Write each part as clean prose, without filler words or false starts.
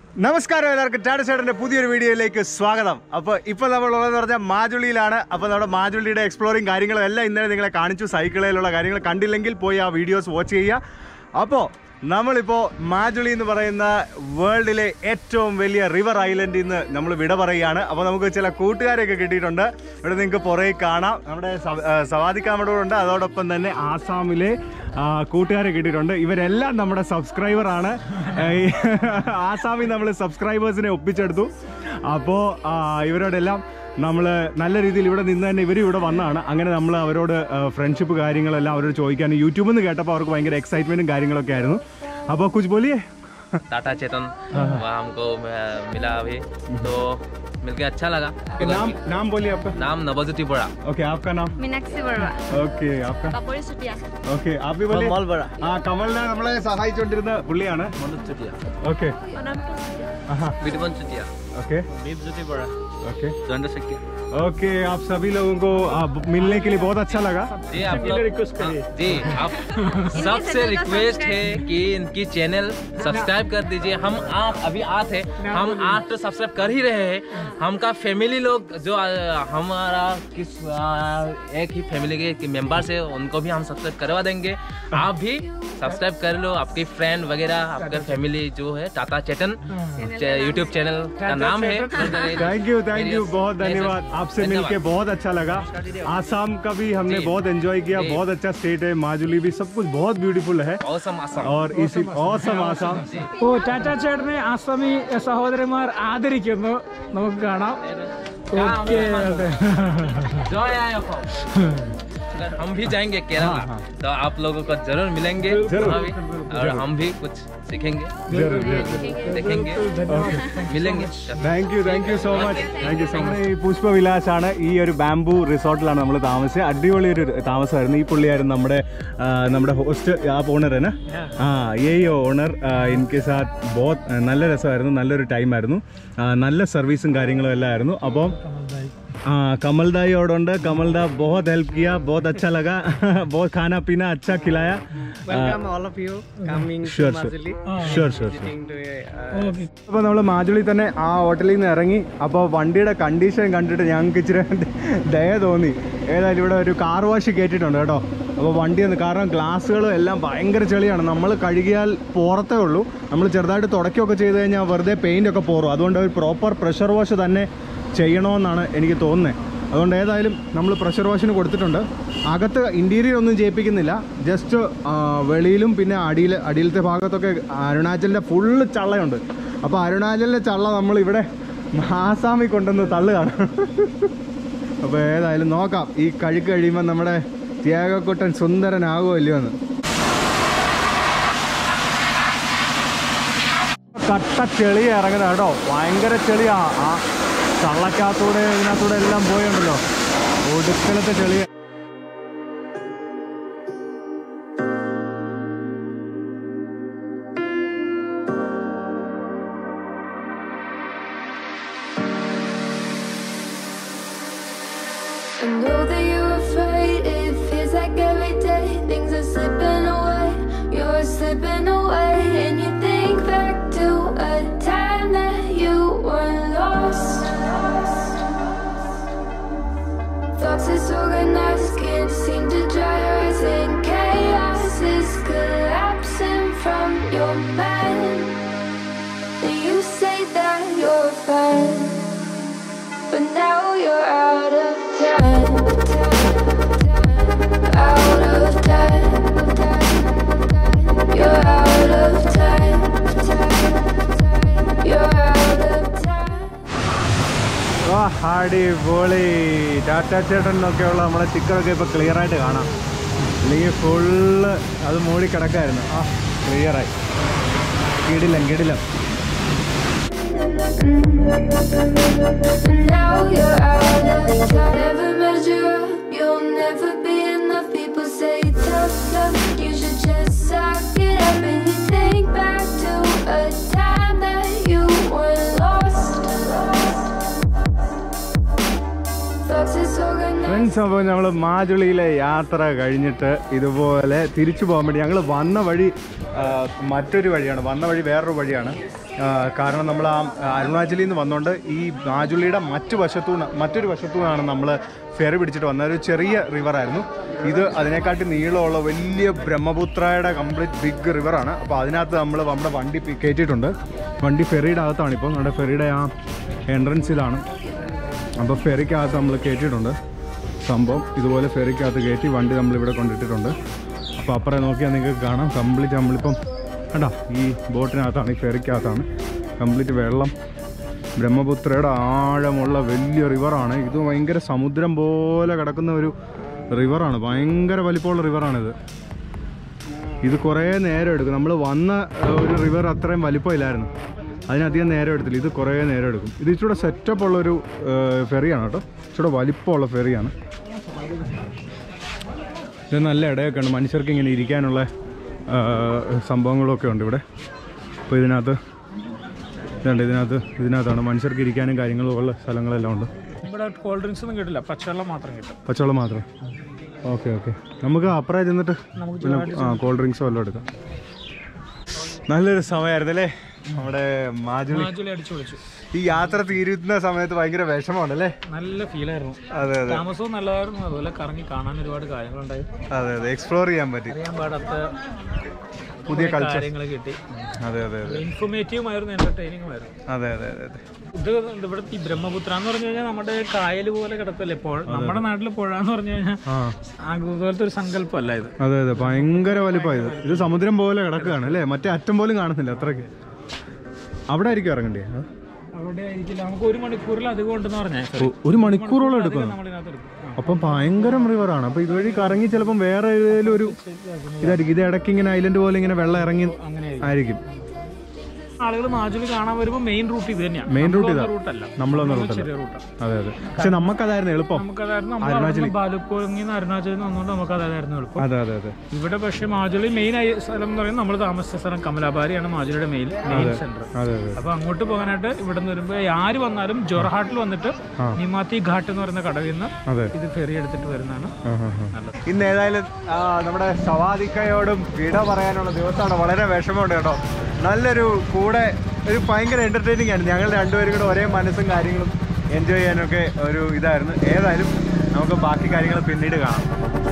നമസ്കാരം എല്ലാവർക്കും ടാറ്റ ചേട്ടൻ്റെ പുതിയൊരു വീഡിയോയിലേക്ക് സ്വാഗതം. അപ്പോൾ ഇപ്പോൾ നമ്മളുള്ളതെന്ന് പറഞ്ഞാൽ മാജുളിയിലാണ്. അപ്പോൾ നമ്മുടെ മാജുളിയുടെ എക്സ്പ്ലോറിങ് കാര്യങ്ങളും എല്ലാം ഇന്നലെ നിങ്ങളെ കാണിച്ചു. സൈക്കിളിലുള്ള കാര്യങ്ങൾ കണ്ടില്ലെങ്കിൽ പോയി ആ വീഡിയോസ് വാച്ച് ചെയ്യുക. അപ്പോൾ നമ്മളിപ്പോൾ മാജുളി എന്ന് പറയുന്ന വേൾഡിലെ ഏറ്റവും വലിയ റിവർ ഐലൻഡിൽ നിന്ന് നമ്മൾ വിട പറയുകയാണ്. അപ്പോൾ നമുക്ക് ചില കൂട്ടുകാരെയൊക്കെ കിട്ടിയിട്ടുണ്ട്. ഇവിടെ നിങ്ങൾക്ക് പുറകെ കാണാം. നമ്മുടെ സവാദിക്കാമടോടുണ്ട്. അതോടൊപ്പം തന്നെ ആസാമിലെ കൂട്ടുകാരെ കിട്ടിയിട്ടുണ്ട്. ഇവരെല്ലാം നമ്മുടെ സബ്സ്ക്രൈബറാണ്. ആസാമിൽ നമ്മൾ സബ്സ്ക്രൈബേഴ്സിനെ ഒപ്പിച്ചെടുത്തു. അപ്പോൾ ഇവരോടെല്ലാം നമ്മൾ നല്ല രീതിയിൽ ഇവിടെ നിന്ന് തന്നെ ഇവർ ഇവിടെ വന്നതാണ്. അങ്ങനെ നമ്മൾ അവരോട് ഫ്രണ്ട്ഷിപ്പ് കാര്യങ്ങളെല്ലാം അവരോട് ചോദിക്കാൻ യൂട്യൂബിൽ നിന്ന് കേട്ടപ്പോൾ അവർക്ക് ഭയങ്കര എക്സൈറ്റ്മെൻറ്റും കാര്യങ്ങളൊക്കെ ആയിരുന്നു. അപ്പോൾ कुछ बोलिए. टाटा चेतन वहाँ हमको मिला अभी तो मिलके अच्छा लगा. नाम बोलिए आपका. नाम नवज्योति बड़ा. ओके, आपका नाम? मीनाक्षी बड़ा. ओके, आपका? कपूरी चुटिया. ओके, आप भी बोलिए. कमल बड़ा. കമലിനെ നമ്മളെ സഹായിച്ചുകൊണ്ടിരുന്ന പുള്ളിയാണ്. मनोज चुटिया. ओके. विटवन Chutia. Okay. Deepjyoti Bora. Okay. जोंडा सकिया. Okay, आप सभी लोगों को मिलने के लिए बहुत अच्छा लगा. जी आप लोग रिक्वेस्ट करिए. जी आप सबसे रिक्वेस्ट है कि इनकी चैनल सब्सक्राइब कर दीजिए. हम अभी आते हम 8 तो सब्सक्राइब कर ही रहे हैं. हमका फैमिली लोग जो हमारा किस एक ही फैमिली के मेंबर्स है उनको भी हम सब्सक्राइब करवा देंगे. आप भी सब्सक्राइब कर लो. आपके फ्रेंड वगैरह आपका फैमिली जो है टाटा चेतन यूट्यूब चैनल का नाम है. थैंक यू बहुत धन्यवाद. आपसे मिलके बहुत अच्छा लगा. आसाम का भी हमने बहुत एंजॉय किया. बहुत अच्छा स्टेट है. माजुली भी सब कुछ बहुत ब्यूटीफुल है. और इसी awesome ആസാം. ഓ ടാറ്റാ ചേട്ടനെ ആസാമി സഹോദരന്മാർ ആദരിക്കുന്നു. നമുക്ക് കാണാം. ഓക്കെ. अगर हम भी जाएंगे केरला तो आप लोगों को जरूर मिलेंगे और हम भी कुछ सीखेंगे, देखेंगे, मिलेंगे. Thank you so much. ഈ പുഷ്പവിലാസാണ്. ഈ ഒരു ബാംബു റിസോർട്ടിലാണ് നമ്മൾ താമസിച്ചത്. അടിപൊളി ഒരു താമസമായിരുന്നു. ഈ പുള്ളിയായിരുന്നു നമ്മുടെ ഹോസ്റ്റ്. ആ ഓണർ ആണ്. ഓണർ ഇൻകെ സാത്ത് ബോത്ത് നല്ല രസമായിരുന്നു. നല്ലൊരു ടൈമായിരുന്നു. നല്ല സർവീസും കാര്യങ്ങളും എല്ലാം ആയിരുന്നു. അപ്പോൾ कमलदाई और कमलदा बहुत हेल्प किया. बहुत अच्छा लगा. बहुत खाना पीना अच्छा खिलाया. Welcome all of you coming to Majuli. Sure. അപ്പോൾ നമ്മൾ മാജുളി തന്നെ ആ ഹോട്ടലിൽ നിന്ന് ഇറങ്ങി. അപ്പോൾ വണ്ടിയുടെ കണ്ടീഷൻ കണ്ടിട്ട് ഞങ്ങൾക്ക് ഇച്ചിരി ദയ തോന്നി. ഏതായാലും ഇവിടെ ഒരു കാർ വാഷ് കയറ്റിയിട്ടുണ്ട് കേട്ടോ. അപ്പോൾ വണ്ടി ഒന്ന്, കാരണം ഗ്ലാസ്സുകളും എല്ലാം ഭയങ്കര ചെളിയാണ്. നമ്മൾ കഴുകിയാൽ പോറത്തേ ഉള്ളൂ. നമ്മൾ ചെറുതായിട്ട് തുടക്കുകയൊക്കെ ചെയ്ത് കഴിഞ്ഞാൽ വെറുതെ പെയിൻ്റൊക്കെ പോറും. അതുകൊണ്ട് ഒരു പ്രോപ്പർ പ്രഷർ വാഷ് തന്നെ ചെയ്യണമെന്നാണ് എനിക്ക് തോന്നുന്നത്. അതുകൊണ്ട് ഏതായാലും നമ്മൾ പ്രഷർ വാഷിന് കൊടുത്തിട്ടുണ്ട്. അകത്ത് ഇൻറ്റീരിയർ ഒന്നും ചെയ്യിപ്പിക്കുന്നില്ല. ജസ്റ്റ് വെളിയിലും പിന്നെ അടിയിലത്തെ ഭാഗത്തൊക്കെ അരുണാചലിൻ്റെ ഫുള്ള് ചള്ളയുണ്ട്. അപ്പോൾ അരുണാചലിൻ്റെ ചള്ള നമ്മളിവിടെ ആസാമിൽ കൊണ്ടുവന്ന് തള്ളുകയാണ്. അപ്പോൾ ഏതായാലും നോക്കാം ഈ കഴുക്ക് കഴിയുമ്പോൾ നമ്മുടെ ത്യാഗക്കുട്ടൻ സുന്ദരനാകുമോ ഇല്ലയോ എന്ന്. കട്ട ചെളി ഇറങ്ങുന്നത് കേട്ടോ. ഭയങ്കര ചെളിയാണ്. ആ ചള്ളക്കകത്തൂടെ ഇതിനകത്തൂടെ എല്ലാം പോയുണ്ടല്ലോ. ഒടുക്കലത്തെ ചെളിയ. Thoughts disorganized, can't seem to dry your eyes, and chaos is collapsing from your mind. You say that you're fine, but now you're out of time. Out of time. You're out of time. You're out of time. അടിപൊളി. ടാറ്റ ചേട്ടനൊക്കെയുള്ള നമ്മുടെ സ്റ്റിക്കറൊക്കെ ഇപ്പോൾ ക്ലിയറായിട്ട് കാണാം. അല്ലെങ്കിൽ full അത് മൂടി കിടക്കായിരുന്നു. ക്ലിയറായി. കിടിലം. Now you're out of time. Never measure up, you'll never be enough. People say tough love, you should just suck it up. And you think back to a time that you were lost. Thoughts disorganized. Friends, അപ്പോൾ നമ്മൾ മാജുളിയിലെ യാത്ര കഴിഞ്ഞിട്ട് ഇതുപോലെ തിരിച്ചു പോകാൻ വേണ്ടി ഞങ്ങൾ വന്ന വഴി മറ്റൊരു വഴിയാണ്, വന്ന വഴി വേറൊരു വഴിയാണ്. കാരണം നമ്മൾ ആ അരുണാചലിൽ നിന്ന് വന്നുകൊണ്ട് ഈ മാജുളിയുടെ മറ്റൊരു വശത്തു നിന്നാണ് നമ്മൾ ഫെറി പിടിച്ചിട്ട് വന്നത്. ഒരു ചെറിയ റിവറായിരുന്നു ഇത്. അതിനെക്കാട്ടി നീളമുള്ള വലിയ ബ്രഹ്മപുത്രയുടെ കംപ്ലീറ്റ് ബിഗ് റിവറാണ്. അപ്പോൾ അതിനകത്ത് നമ്മുടെ വണ്ടി കയറ്റിയിട്ടുണ്ട്. വണ്ടി ഫെറിയുടെ അകത്താണ് ഇപ്പോൾ, നമ്മുടെ ഫെറിയുടെ ആ എൻട്രൻസിലാണ്. അപ്പോൾ ഫെറിക്കകത്ത് നമ്മൾ കയറ്റിയിട്ടുണ്ട്. സംഭവം ഇതുപോലെ ഫെറിക്കകത്ത് കയറ്റി വണ്ടി നമ്മളിവിടെ കൊണ്ടിട്ടിട്ടുണ്ട്. അപ്പോൾ അപ്പുറം നോക്കിയാൽ നിങ്ങൾക്ക് കാണാം കംപ്ലീറ്റ് നമ്മളിപ്പം കണ്ടോ ഈ ബോട്ടിനകത്താണ്, ഈ ഫെറിക്കകത്താണ് കംപ്ലീറ്റ് വെള്ളം. ബ്രഹ്മപുത്രയുടെ ആഴമുള്ള വലിയ റിവറാണ് ഇത്. ഭയങ്കര സമുദ്രം പോലെ കിടക്കുന്ന ഒരു റിവറാണ്, ഭയങ്കര വലിപ്പമുള്ള റിവറാണിത്. ഇത് കുറേ നേരം എടുക്കും. നമ്മൾ വന്ന ഒരു റിവർ അത്രയും വലിപ്പമില്ലായിരുന്നു, അതിനധികം നേരം എടുത്തില്ല. ഇത് കുറേ നേരം എടുക്കും. ഇത് ഇച്ചിരി സെറ്റപ്പ് ഉള്ളൊരു ഫെറിയാണ് കേട്ടോ, ഇച്ചിരി വലിപ്പമുള്ള ഫെറിയാണ്. ഇത് നല്ല ഇടയൊക്കെ ഉണ്ട്, മനുഷ്യർക്ക് ഇങ്ങനെ ഇരിക്കാനുള്ള സംഭവങ്ങളൊക്കെ ഉണ്ട് ഇവിടെ. അപ്പോൾ ഇതിനകത്താണ് മനുഷ്യർക്ക് ഇരിക്കാനും കാര്യങ്ങളും ഉള്ള സ്ഥലങ്ങളെല്ലാം ഉണ്ട്. ഇവിടെ കോൾഡ് ഡ്രിങ്ക്സ് ഒന്നും കിട്ടില്ല, പച്ചവെള്ളം മാത്രം കിട്ടും. പച്ചവെള്ളം മാത്രം. ഓക്കെ നമുക്ക് അപ്പുറം ചെന്നിട്ട് പിന്നെ കോൾഡ് ഡ്രിങ്ക്സോ വല്ലതും എടുക്കാം. നല്ലൊരു സമയമായിരുന്നു അല്ലേ നമ്മുടെ മാജുളി അടിച്ചു വിളിച്ചു. ഈ യാത്ര തീരുന്ന സമയത്ത് ഭയങ്കര വിഷമമുണ്ടല്ലേ? നല്ല ഫീലായിരുന്നു. അതെ താമസവും നല്ലതായിരുന്നു, അതുപോലെ കറങ്ങി കാണാൻ ഒരുപാട് കാര്യങ്ങളുണ്ടായി. അതെ എക്സ്പ്ലോർ ചെയ്യാൻ പറ്റി, അറിയാൻ പാടാത്ത പുതിയ കാര്യങ്ങൾ കിട്ടി. അതെ ഇൻഫോർമേറ്റീവും ആയിരുന്നു, എന്റർടൈനിങ്ങും ആയിരുന്നു. അതെ ഇത് ഇവിടെ ഈ ബ്രഹ്മപുത്ര എന്ന് പറഞ്ഞു കഴിഞ്ഞാൽ നമ്മുടെ കായൽ പോലെ കിടക്കല്ലേ. നമ്മുടെ നാട്ടിൽ പുഴ എന്ന് പറഞ്ഞു കഴിഞ്ഞാൽ അതുപോലത്തെ ഒരു സങ്കല്പമല്ല ഇത്. അതെ ഭയങ്കര വലിപ്പമാണ് ഇത് സമുദ്രം പോലെ കിടക്കുകയാണ് അല്ലേ? മറ്റേ അറ്റം പോലും കാണുന്നില്ല അത്രയ്ക്ക്. അവിടെ ആയിരിക്കും ഇറങ്ങണ്ടേ? അവിടെ ആയിരിക്കില്ല. നമുക്ക് 1 മണിക്കൂറിൽ അധികം ഉണ്ടെന്ന് പറഞ്ഞാൽ 1 മണിക്കൂറോളം എടുക്കും. അപ്പം ഭയങ്കര റിവറാണ്. അപ്പോൾ ഇതുവഴി കറങ്ങി ചിലപ്പം വേറെ ഏതെങ്കിലും ഒരു ഇതായിരിക്കും. ഇത് ഇടയ്ക്ക് ഇങ്ങനെ ഐലൻഡ് പോലെ ഇങ്ങനെ വെള്ളം ഇറങ്ങി ആയിരിക്കും. ആളുകൾ മാജുളി കാണാൻ വരുമ്പോൾ മെയിൻ റൂട്ട് ഇത് തന്നെയാണ്. മെയിൻ റൂട്ട് ഇതാ, റൂട്ടല്ല, നമ്മളൊന്നും റൂട്ടല്ല. അതെ പക്ഷെ നമുക്കതായിരുന്നു എളുപ്പം. നമുക്കതായിരുന്നു ബാലുക്കോങ്ങിൽ നിന്ന് അരുണാചലിൽ നിന്ന് വന്നുകൊണ്ട് നമുക്കതായിരുന്നു എളുപ്പം. അതെ ഇവിടെ പക്ഷേ മാജുളി മെയിൻ സ്ഥലം എന്ന് പറയുന്നത് നമ്മൾ താമസിച്ച സ്ഥലം കമലാബാരിയാണ് മാജുളിയുടെ മെയിൻ സെന്റർ. അപ്പൊ അങ്ങോട്ട് പോകാനായിട്ട് ഇവിടെ നിന്ന് വരുമ്പോൾ ആര് വന്നാലും ജോർഹാട്ടിൽ വന്നിട്ട് നിമാത്തി ഘാട്ട് എന്ന് പറയുന്ന കടവിൽ നിന്ന് ഇത് ഫെറി എടുത്തിട്ട് വരുന്നതാണ് നല്ലത്. ഇന്ന് ഏതായാലും നമ്മുടെ സവാദിക്കയോടും വിട പറയാനുള്ള ദിവസമാണ്. വളരെ വിഷമമുണ്ട് കേട്ടോ. നല്ലൊരു കൂടെ ഒരു ഭയങ്കര എൻ്റർടൈനിങ് ആണ്. ഞങ്ങൾ രണ്ടുപേരും കൂടെ ഒരേ മനസ്സും കാര്യങ്ങളും എൻജോയ് ചെയ്യാനൊക്കെ ഒരു ഇതായിരുന്നു. ഏതായാലും നമുക്ക് ബാക്കി കാര്യങ്ങൾ പിന്നീട് കാണാം.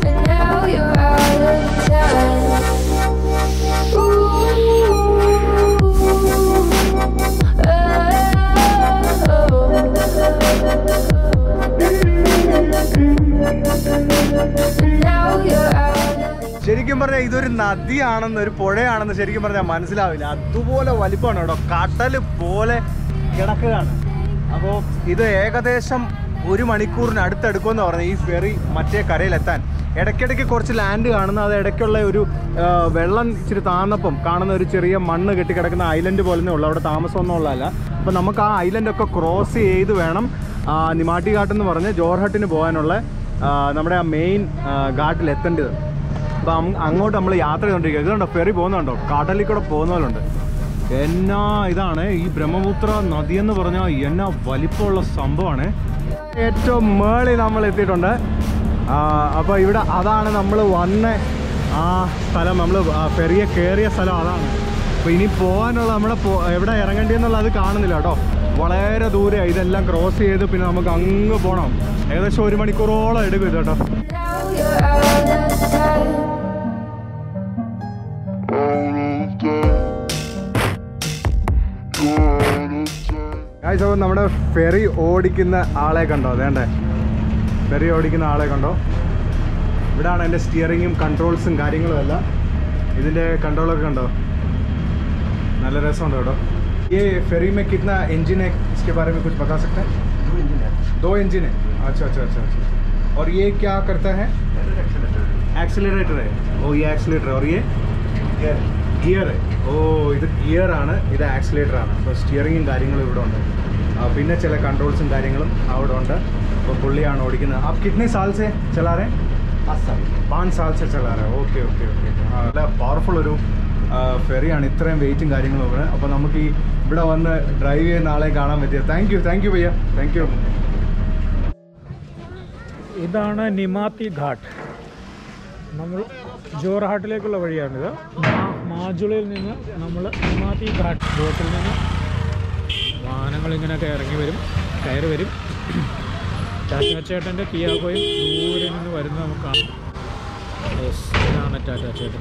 ശരിക്കും പറഞ്ഞാൽ ഇതൊരു നദിയാണെന്ന്, ഒരു പുഴയാണെന്ന് ശരിക്കും പറഞ്ഞാൽ മനസ്സിലാവില്ല. അതുപോലെ വലിപ്പമാണ് കേട്ടോ, കടൽ പോലെ കിടക്കുകയാണ്. അപ്പോൾ ഇത് ഏകദേശം 1 മണിക്കൂറിന് അടുത്തെടുക്കുമെന്ന് പറഞ്ഞാൽ ഈ ഫെറി മറ്റേ കരയിലെത്താൻ. ഇടയ്ക്കിടയ്ക്ക് കുറച്ച് ലാൻഡ് കാണുന്ന, അത് ഇടയ്ക്കുള്ള ഒരു വെള്ളം ഇച്ചിരി താന്നപ്പം കാണുന്ന ഒരു ചെറിയ മണ്ണ് കെട്ടിക്കിടക്കുന്ന ഐലൻഡ് പോലെന്നേ ഉള്ളൂ. അവിടെ താമസമൊന്നും ഉള്ളതല്ല. അപ്പോൾ നമുക്ക് ആ ഐലൻഡൊക്കെ ക്രോസ് ചെയ്ത് വേണം നിമാട്ടി ഘാട്ട് എന്ന് പറഞ്ഞ് ജോർഹട്ടിന് പോകാനുള്ള നമ്മുടെ ആ മെയിൻ ഘാട്ടിൽ എത്തേണ്ടത്. അപ്പം അങ്ങോട്ട് നമ്മൾ യാത്ര ചെയ്തുകൊണ്ടിരിക്കുക. ഇതുണ്ടോ ഫെറി പോകുന്നുണ്ടോ, കടലിൽ കൂടെ പോകുന്നവരുണ്ട്. എന്നാ ഇതാണ് ഈ ബ്രഹ്മപുത്ര നദിയെന്ന് പറഞ്ഞാൽ എന്നാ വലിപ്പമുള്ള സംഭവമാണ്. ഏറ്റവും മേളിൽ നമ്മൾ എത്തിയിട്ടുണ്ട്. അപ്പോൾ ഇവിടെ അതാണ് നമ്മൾ വന്ന ആ സ്ഥലം, നമ്മൾ ഫെറിയെ കയറിയ സ്ഥലം അതാണ്. അപ്പോൾ ഇനി പോകാനുള്ള നമ്മളെ എവിടെ ഇറങ്ങേണ്ടിയെന്നുള്ള അത് കാണുന്നില്ല കേട്ടോ. വളരെ ദൂരെ ഇതെല്ലാം ക്രോസ് ചെയ്ത് പിന്നെ നമുക്ക് അങ്ങ് പോകണം. ഏകദേശം 1 മണിക്കൂറോളം എടുക്കും ഇത് കേട്ടോ. അപ്പോൾ നമ്മുടെ ഫെറി ഓടിക്കുന്ന ആളെ കണ്ടോ? അതേണ്ടേ ഫെറി ഓടിക്കുന്ന ആളെ കണ്ടോ? ഇവിടാണ് എൻ്റെ സ്റ്റിയറിങ്ങും കൺട്രോൾസും കാര്യങ്ങളും എല്ലാം. ഇതിൻ്റെ കൺട്രോളൊക്കെ കണ്ടോ? നല്ല രസമുണ്ട് കേട്ടോ. ये फेरी में कितना इंजन है इसके बारे में कुछ बता सकते हैं? 2 इंजन है. अच्छा. और ये क्या करता है? एक्सीलरेटर है. ओ ये एक्सीलरेटर. और ये ഗിയർ. ഓ ഇത് ഗിയറാണ്, ഇത് ആക്സിലേറ്ററാണ്. അപ്പോൾ സ്റ്റിയറിങ്ങും കാര്യങ്ങളും ഇവിടെ ഉണ്ട്. പിന്നെ ചില കൺട്രോൾസും കാര്യങ്ങളും അവിടെ ഉണ്ട്. അപ്പോൾ പുള്ളിയാണ് ഓടിക്കുന്നത്. आप कितने साल से चला रहे हैं? 5 साल से चला रहे हैं. ഓക്കെ. നല്ല പവർഫുൾ ഒരു ഫെറിയാണ്. ഇത്രയും വെയിറ്റും കാര്യങ്ങളും ഇവിടെ. അപ്പോൾ നമുക്ക് ഈ ഇവിടെ വന്ന് ഡ്രൈവ് ചെയ്യുന്ന ആളെ കാണാൻ പറ്റിയ താങ്ക് യു ഭയ്യ, താങ്ക് യു. ഇതാണ് നിമാത്തി ഘാട്ട്. നമ്മൾ ജോർഹാട്ടിലേക്കുള്ള വഴിയാണിത്. മാജുളിയിൽ നിന്ന് നമ്മൾ നിമാത്തി ഘാട്ട് ബോട്ടിൽ നിന്ന് വാഹനങ്ങൾ ഇങ്ങനെയൊക്കെ ഇറങ്ങി വരും, കയറി വരും. ടാറ്റാ ചേട്ടൻ്റെ കിയാഗോയും ദൂരെ നിന്ന് വരുന്നത് നമുക്ക് കാണാം. ഇതാണ് ടാറ്റാ ചേട്ടൻ.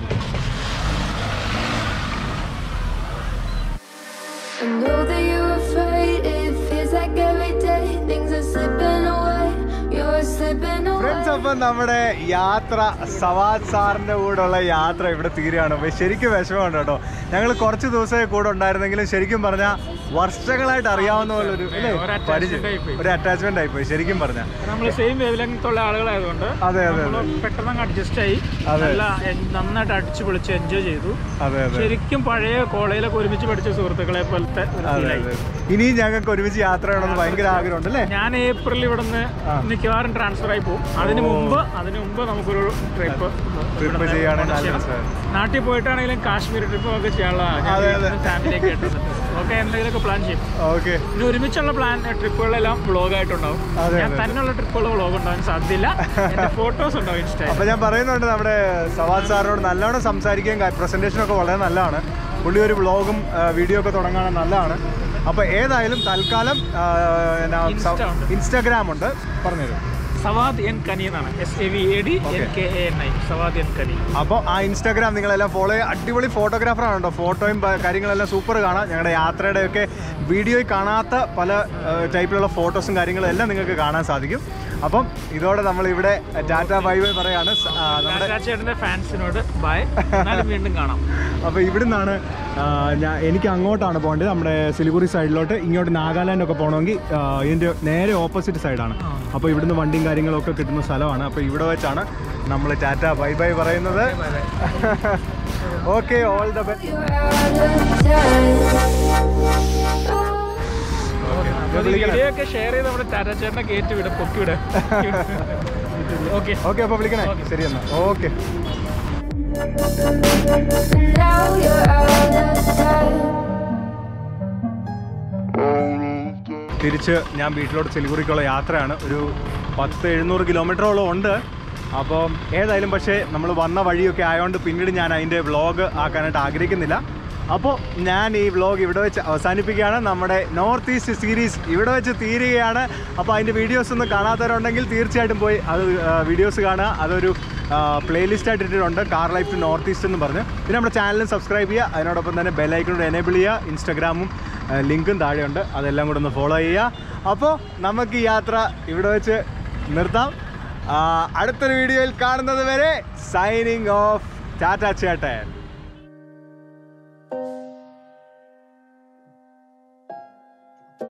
I know that you're afraid, it feels like every day things are slipping away, you're slipping away. Friends, അപ്പം നമ്മുടെ യാത്ര സവാദ് സാറിൻ്റെ കൂടെയുള്ള യാത്ര ഇവിടെ തീരുകയാണ്. അപ്പോൾ ശരിക്കും വിഷമമുണ്ട് കേട്ടോ. ഞങ്ങൾ കുറച്ച് ദിവസമേ കൂടെ ഉണ്ടായിരുന്നെങ്കിലും ശരിക്കും പറഞ്ഞാൽ വർഷങ്ങളായിട്ട് അറിയാവുന്ന പോലെ ഒരു അറ്റാച്ച്മെന്റ് ആയിപ്പോയി ശരിക്കും പറഞ്ഞാൽ. നമ്മൾ സെയിം വേവ് ലെങ്ത് ഉള്ള ആളുകളായതുകൊണ്ട് അതെ അതെ പെട്ടെന്ന് അങ്ങ് അഡ്ജസ്റ്റ് ആയി, നന്നായിട്ട് അടിച്ചു പൊളിച്ച് എൻജോയ് ചെയ്തു. അതെ അതെ ശരിക്കും പഴയ കോളേജിലൊക്കെ ഒരുമിച്ച് പഠിച്ച സുഹൃത്തുക്കളെ പോലത്തെ. ഇനിയും ഞങ്ങൾക്ക് ഒരുമിച്ച് യാത്ര ചെയ്യണമെന്ന് ഭയങ്കര ആഗ്രഹമുണ്ട് അല്ലേ? ഞാൻ ഏപ്രിൽ ഇവിടുന്ന് മിക്കവാറും ട്രാൻസ്ഫർ ആയി പോകും. അതിന് മുമ്പ് നമുക്കൊരു ട്രിപ്പ് ചെയ്യുകയാണെങ്കിൽ നാട്ടിൽ പോയിട്ടാണെങ്കിലും കാശ്മീർ ട്രിപ്പ് ഒക്കെ ചെയ്യാനുള്ള ഫാമിലിയൊക്കെ ആയിട്ട് ഓക്കെ എന്തെങ്കിലുമൊക്കെ പ്ലാൻ ചെയ്യും. ഓക്കെ, ഇനി ഒരുമിച്ചുള്ള പ്ലാൻ വ്ളോഗായിട്ടുണ്ടാവും. ഞാൻ തന്നെയുള്ള ട്രിപ്പുള്ള വ്ളോഗ് ഉണ്ടാവാൻ സാധ്യതയില്ല. ഫോട്ടോസ് ഉണ്ടാവും ഇൻസ്റ്റയിൽ. അപ്പൊ ഞാൻ പറയുന്നുണ്ട് നമ്മുടെ സവാദ് സാറിനോട് നല്ലോണം സംസാരിക്കുകയും പ്രസന്റേഷനൊക്കെ വളരെ നല്ലതാണ്. പുള്ളി ഒരു വ്ളോഗും വീഡിയോ ഒക്കെ തുടങ്ങാൻ നല്ലതാണ്. അപ്പൊ ഏതായാലും തൽക്കാലം ഇൻസ്റ്റാഗ്രാം ഉണ്ട്, പറഞ്ഞുതരും. സവാദ് എൻ കനി എന്നാണ്, SAVADNKANI, സവാദ് എൻ കനി. അപ്പോൾ ആ ഇൻസ്റ്റാഗ്രാം നിങ്ങളെല്ലാം ഫോളോ ചെയ്യുക. അടിപൊളി ഫോട്ടോഗ്രാഫറാണ് കേട്ടോ. ഫോട്ടോയും കാര്യങ്ങളെല്ലാം സൂപ്പർ കാണാം. ഞങ്ങളുടെ യാത്രയുടെയൊക്കെ വീഡിയോയിൽ കാണാത്ത പല ടൈപ്പിലുള്ള ഫോട്ടോസും കാര്യങ്ങളും എല്ലാം നിങ്ങൾക്ക് കാണാൻ സാധിക്കും. അപ്പം ഇതോടെ നമ്മളിവിടെ ടാറ്റ ബൈ ബൈ പറയാണ് നമ്മുടെ ചേട്ടൻ്റെ ഫാൻസിനോട് ബൈ. വീണ്ടും കാണാം. അപ്പോൾ ഇവിടുന്നാണ് എനിക്ക് അങ്ങോട്ടാണ് പോകേണ്ടത്, നമ്മുടെ സിലിഗുറി സൈഡിലോട്ട്. ഇങ്ങോട്ട് നാഗാലാൻഡൊക്കെ പോകണമെങ്കിൽ ഇതിൻ്റെ നേരെ ഓപ്പോസിറ്റ് സൈഡാണ്. അപ്പോൾ ഇവിടുന്ന് വണ്ടിയും കാര്യങ്ങളൊക്കെ കിട്ടുന്ന സ്ഥലമാണ്. അപ്പോൾ ഇവിടെ വെച്ചാണ് നമ്മൾ ടാറ്റ ബൈ ബൈ പറയുന്നത്. Okay, all the best. Video ഒക്കെ ഷെയർ ചെയ്ത് നമ്മുടെ ടാറ്റ ചേട്ടനെ കയറ്റി വിടും, പൊക്കി വിടും. ഓക്കെ ഓക്കെ, അപ്പോൾ വിളിക്കണേ. ശരി എന്നാൽ. Okay. Now you're out of time. തിരിച്ച് ഞാൻ വീട്ടിലോട്ട് സിലിഗുറിക്കുള്ള യാത്രയാണ്. ഒരു 700 കിലോമീറ്ററോളം ഉണ്ട്. അപ്പം ഏതായാലും പക്ഷേ നമ്മൾ വന്ന വഴിയൊക്കെ ആയതുകൊണ്ട് പിന്നീട് ഞാൻ അതിൻ്റെ വ്ളോഗ് ആക്കാനായിട്ട് ആഗ്രഹിക്കുന്നില്ല. അപ്പോൾ ഞാൻ ഈ വ്ളോഗ് ഇവിടെ വെച്ച് അവസാനിപ്പിക്കുകയാണ്. നമ്മുടെ നോർത്ത് ഈസ്റ്റ് സീരീസ് ഇവിടെ വെച്ച് തീരുകയാണ്. അപ്പോൾ അതിൻ്റെ വീഡിയോസ് ഒന്നും കാണാത്തവരുണ്ടെങ്കിൽ തീർച്ചയായിട്ടും പോയി അത് വീഡിയോസ് കാണുക. അതൊരു പ്ലേലിസ്റ്റായിട്ട് ഇട്ടിട്ടുണ്ട്, car life to north east എന്ന് പറഞ്ഞ്. പിന്നെ നമ്മുടെ ചാനലും സബ്സ്ക്രൈബ് ചെയ്യുക. അതിനോടൊപ്പം തന്നെ ബെല്ലൈക്കണോട് എനേബിൾ ചെയ്യുക. ഇൻസ്റ്റാഗ്രാമും ലിങ്കും താഴെയുണ്ട്, അതെല്ലാം കൂടെ ഒന്ന് ഫോളോ ചെയ്യുക. അപ്പോൾ നമുക്ക് ഈ യാത്ര ഇവിടെ വെച്ച് നിർത്താം. അടുത്തൊരു വീഡിയോയിൽ കാണുന്നത് വരെ സൈനിങ് ഓഫ്. ടാറ്റ ചേട്ടൻ.